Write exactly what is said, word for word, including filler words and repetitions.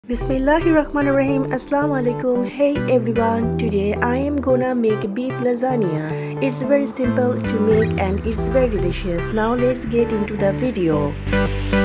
Bismillahirrahmanirrahim. Assalamu alaikum. Hey everyone, today I am gonna make beef lasagna. It's very simple to make and it's very delicious. Now let's get into the video.